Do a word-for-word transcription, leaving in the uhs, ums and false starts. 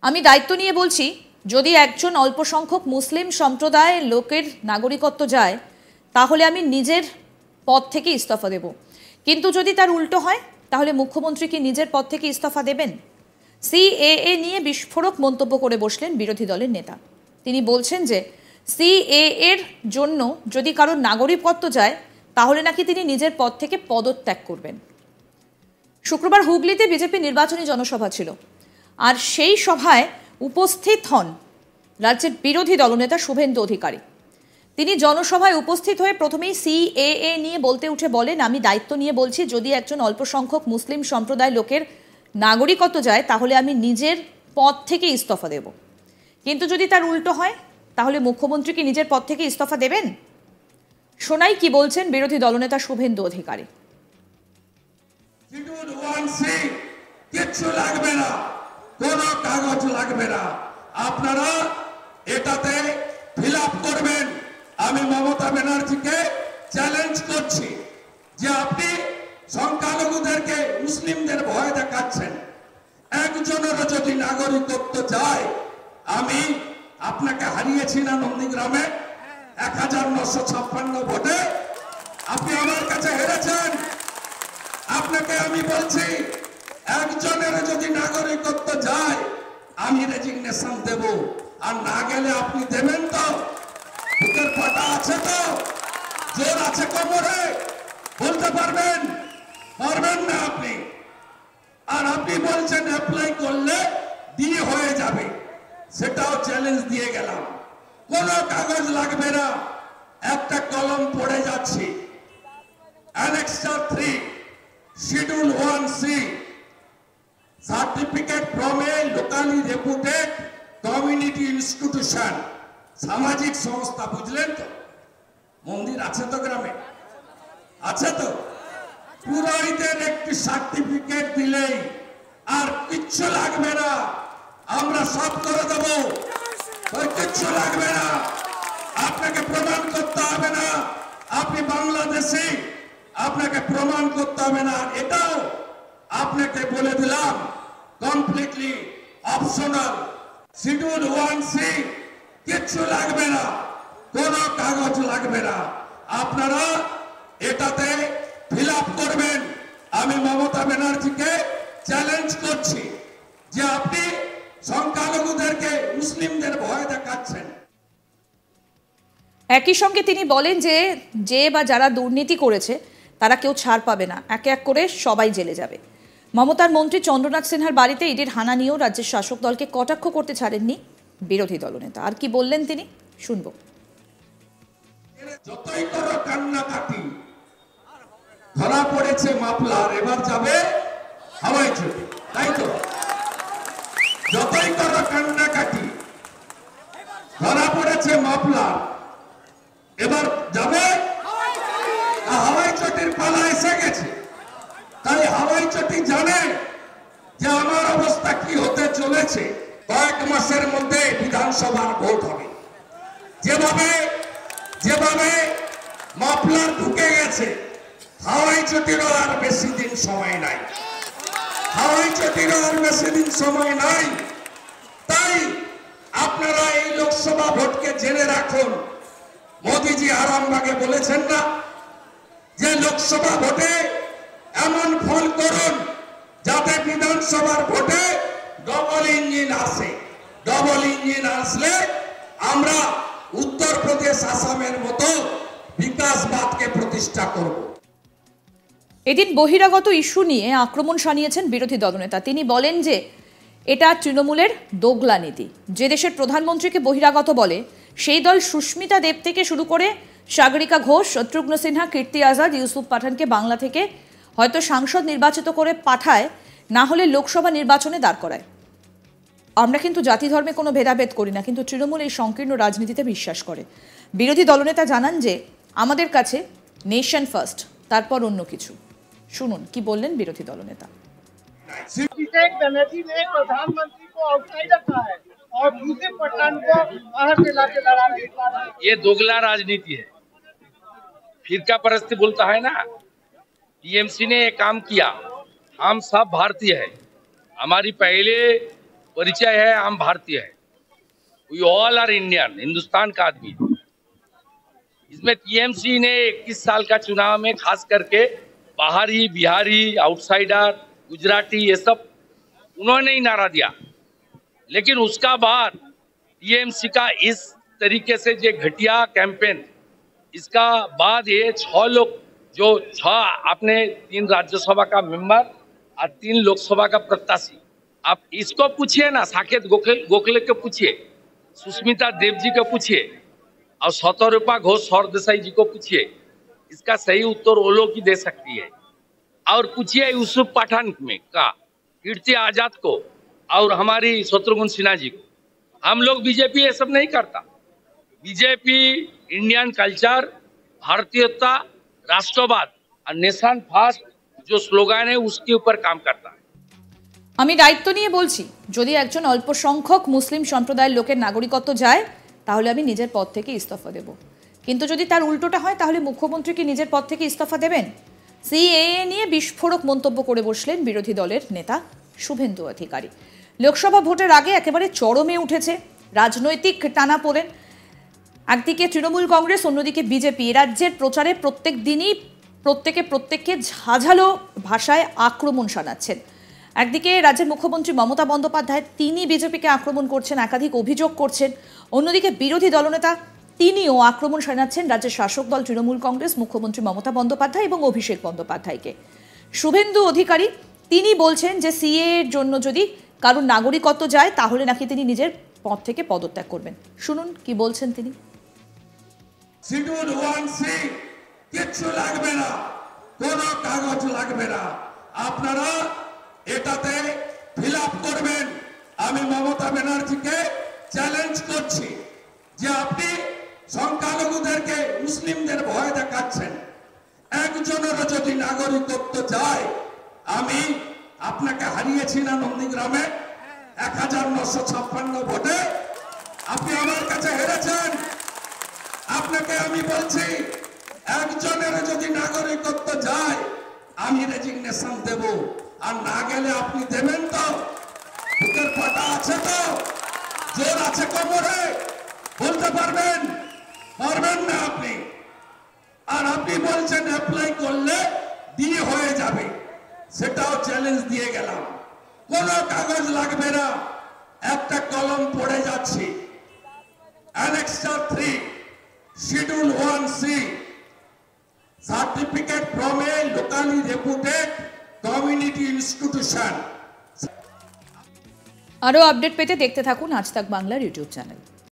আমি দায়িত্ব নিয়ে বলছি, যদি একজন অল্প সংখ্যক মুসলিম সম্প্রদায়ের লোকের নাগরিকত্ব যায় তাহলে আমি নিজের পদ থেকে ইস্তফা দেব, কিন্তু যদি তার উল্টো হয় তাহলে মুখ্যমন্ত্রী কি নিজের পদ থেকে ইস্তফা দেবেন? সিএএ নিয়ে বিস্ফোরক মন্তব্য করে বসলেন বিরোধী দলের নেতা। তিনি বলছেন যে সিএএ এর জন্য যদি কারোর নাগরিকত্ব যায় তাহলে নাকি তিনি নিজের পদ থেকে পদত্যাগ করবেন। শুক্রবার হুগলিতে বিজেপি নির্বাচনী জনসভা ছিল, আর সেই সভায় উপস্থিত হন রাজ্যের বিরোধী দলনেতা শুভেন্দু অধিকারী। তিনি জনসভায় উপস্থিত হয়ে প্রথমেই সিএএ নিয়ে বলতে উঠে বলেন, আমি দায়িত্ব নিয়ে বলছি, যদি একজন অল্প সংখ্যক মুসলিম সম্প্রদায় লোকের নাগরিকত্ব যায় তাহলে আমি নিজের পদ থেকে ইস্তফা দেব, কিন্তু যদি তার উল্টো হয় তাহলে মুখ্যমন্ত্রী কি নিজের পদ থেকে ইস্তফা দেবেন? শোনাই কি বলছেন বিরোধী দলনেতা শুভেন্দু অধিকারী। কিচ্ছু লাগবে না, কোনো কাগজ লাগবে না, আপনারা এটাতে ফিল আপ করবেন। আমি মমতা ব্যানার্জিকে চ্যালেঞ্জ করছি যে আপনি সংখ্যালঘুদেরকে, মুসলিমদের ভয় দেখাচ্ছেন। একজনেরও যদি নাগরিকত্ব যায়, আমি আপনাকে হারিয়েছি না নন্দীগ্রামে এক হাজার নশো ছাপ্পান্ন ভোটে, আপনি আমার কাছে হেরেছেন। আপনাকে আমি বলছি, একজনের যদি নাগরিকত্ব যায় আমি রেজিগনেশন দেব, আর না গেলে আপনি দেবেন তো? বুকের পাটা আছে তো? জোর আছে কোমরে? বলতে পারবেন? পারবেন না আপনি। আর আপনি বলছেন অ্যাপ্লাই করলে দিয়ে হয়ে যাবে, সেটাও চ্যালেঞ্জ দিয়ে গেলাম। কোনো কাগজ লাগবে না, একটা কলম পড়ে যাচ্ছি। Annexure three, schedule one C, certificate from a locally reputed community institution, সামাজিক সংস্থা। বুঝলেন তো? মন্দির আছে তো গ্রামে? আছে তো? পুরোহিতের একটি সার্টিফিকেট দিলেই আর কিচ্ছু লাগবে না, আমরা সব করে দেব। ওই কিচ্ছু লাগবে না, আপনাকে প্রমাণ করতে হবে না আপনি বাংলাদেশি, আপনাকে প্রমাণ করতে হবে না। এটাও আপনাকে বলে দিলাম, completely optional. Schedule one C, কিচ্ছু লাগবে না, কোনো কাগজ লাগবে না, আপনারা এটাতে ফিল আপ করবেন। আমি মমতা ব্যানার্জিকে চ্যালেঞ্জ করছি যে আপনি সংখ্যালঘুদেরকে, মুসলিমদের ভয় দেখাচ্ছেন। একই সঙ্গে তিনি বলেন যে যে বা যারা দুর্নীতি করেছে তারা কেউ ছাড় পাবে না, একে এক করে সবাই জেলে যাবে। মমতার মন্ত্রী চন্দ্রনাথ সিনহার বাড়িতে ইডির হানা নিয়েও রাজ্যের শাসক দলকে কটাক্ষ করতে ছাড়েননি বিরোধী দলনেতা। আর কি বললেন তিনি, শুনবো। যতই করো কান্নাকাটি, ধরা পড়েছে মাফলার, এবার যাবে হাওয়াই চটি, তাই তো? যতই করো কান্নাকাটি, ধরা পড়েছে মাফলার, এবার যাবে হাওয়াই চটির পালা এসে গেছে। তাই হাওয়াই চটি জানে যে আমার অবস্থা কি হতে চলেছে। কয়েক মাসের মধ্যে বিধানসভার ভোট হবে। যেভাবে যেভাবে মাফলার ঢুকে গেছে, হাওয়াই চটিরও আর বেশি দিন সময় নাই, হাওয়াই চটিরও আর বেশি দিন সময় নাই। তাই আপনারা এই লোকসভা ভোটকে জেনে রাখুন। মোদিজি আরামবাগে বলেছেন না যে লোকসভা ভোটে এমন ফল করুন যাতে বিধানসভার ভোটে ডবল ইঞ্জিন আসে। ডবল ইঞ্জিন আসলে আমরা উত্তরপ্রদেশ, আসামের মতো বিকাশবাদকে প্রতিষ্ঠা করব। এদিন বহিরাগত ইস্যু নিয়ে আক্রমণ শানিয়েছেন বিরোধী দলনেতা। তিনি বলেন যে এটা তৃণমূলের দোগলা নীতি। যে দেশের প্রধানমন্ত্রীকে বহিরাগত বলে সেই দল সুস্মিতা দেব থেকে শুরু করে সাগরিকা ঘোষ, শত্রুঘ্ন সিনহা, কীর্তি আজাদ, ইউসুফ পাঠানকে বাংলা থেকে হয়তো সাংসদ নির্বাচিত করে পাঠায়, না হলে লোকসভা নির্বাচনে দাঁড় করায়। আমরা কিন্তু জাতি ধর্মে কোনো ভেদাভেদ করি না, কিন্তু তৃণমূল এই সংকীর্ণ রাজনীতিতে বিশ্বাস করে। বিরোধী দলনেতা জানান যে আমাদের কাছে নেশন ফার্স্ট, তারপর অন্য কিছু। শুনুন কি বললেন বিরোধী দলনেতা। बनर्जी ने प्रधानमंत्री को आउटसाइडर कहा है और दूसरे पठान को बाहर से लाके लड़ा रहे हैं। ये दोगला राजनीति है, फिरका परस्ती बोलता है ना। टीएमसी ने ये काम किया, हम सब भारतीय है। हमारी पहले परिचय है, हम भारतीय है। We all are Indian, Hindustan का आदमी। इसमें टीएमसी ने इक्कीस साल का चुनाव में खास करके बाहरी, बिहारी, आउटसाइडर, गुजराती, ये सब उन्होंने ही नारा दिया। लेकिन उसका बाद टीएमसी का इस तरीके से जो घटिया कैंपेन, इसका बाद ये छह लोग, जो छह आपने तीन राज्यसभा का मेंबर और तीन लोकसभा का प्रत्याशी, आप इसको पूछिए ना, साकेत गोखले गोखले को पूछिए, सुष्मिता देव जी को पूछिए और शतरूपा घोष सरदेसाई जी को पूछिए, इसका सही उत्तर वो लोग ही दे सकती है। और पूछिए यूसुफ पठान में का, कीर्ति आजाद को और हमारी शत्रुघ्न सिन्हा जी को। हम लोग बीजेपी ये सब नहीं करता। बीजेपी इंडियन कल्चर, भारतीयता, राष्ट्रवाद और नेशन फर्स्ट जो स्लोगान है उसके ऊपर काम करता है। আমি দায়িত্ব নিয়ে বলছি, যদি একজন অল্প সংখ্যক মুসলিম সম্প্রদায়ের লোকের নাগরিকত্ব যায় তাহলে আমি নিজের পদ থেকে ইস্তফা দেব, কিন্তু যদি তার উল্টোটা হয় তাহলে মুখ্যমন্ত্রী কি নিজের পদ থেকে ইস্তফা দেবেন? সিএএ নিয়ে বিস্ফোরক মন্তব্য করে বসলেন বিরোধী দলের নেতা শুভেন্দু অধিকারী। লোকসভা ভোটের আগে একেবারে চরমে উঠেছে রাজনৈতিক টানাপোড়েন। একদিকে তৃণমূল কংগ্রেস, অন্যদিকে বিজেপি। রাজ্যের প্রচারে প্রত্যেক দিনই প্রত্যেকে প্রত্যেককে ঝাঝালো ভাষায় আক্রমণ শানাচ্ছেন। একদিকে রাজ্যের মুখ্যমন্ত্রী মমতা বন্দ্যোপাধ্যায়, তিনি বিজেপিকে আক্রমণ করছেন, একাধিক অভিযোগ করছেন। অন্যদিকে বিরোধী দলনেতা তিনিও আক্রমণ শানাচ্ছেন রাজ্যের শাসক দল তৃণমূল কংগ্রেস, মুখ্যমন্ত্রী মমতা বন্দ্যোপাধ্যায় এবং অভিষেক বন্দ্যোপাধ্যায়কে। শুভেন্দু অধিকারী তিনি বলছেন যে সিএ এর জন্য যদি কারোর নাগরিকত্ব যায় তাহলে নাকি তিনি নিজের পদ থেকে পদত্যাগ করবেন। শুনুন কি বলছেন তিনি। শিডিউল ওয়ান সি কিচ্ছু লাগবে না, কোনো কাগজ লাগবে না, আপনারা এটাতে ফিল আপ করবেন। আমি মমতা ব্যানার্জিকে চ্যালেঞ্জ করছি যে আপনি সংখ্যালঘুদেরকে, মুসলিমদের ভয় দেখাচ্ছেন। একজনেরও যদি নাগরিকত্ব যায়, আমি আপনাকে হারিয়েছি না নন্দীগ্রামে এক হাজার নশো ছাপ্পান্ন ভোটে, আপনি আমার কাছে হেরেছেন। আপনাকে আমি বলছি একজনের যদি নাগরিকত্ব যায় আমি রেজিগনেশন দেব, আর না গেলে আপনি দেবেন তো? বুকের পাটা আছে তো? জোর আছে কোমরে? বলতে পারবেন? পারবেন না আপনি। আর আপনি বলছেন অ্যাপ্লাই করলে দিয়ে হয়ে যাবে, সেটাও চ্যালেঞ্জ দিয়ে গেলাম। কোনো কাগজ লাগবে না, একটা কলম পড়ে যাচ্ছি। Annexure three, schedule one C, certificate from a locally reputed community institution. আরও আপডেট পেতে দেখতে থাকুন আজ তাক বাংলার ইউটিউব চ্যানেল।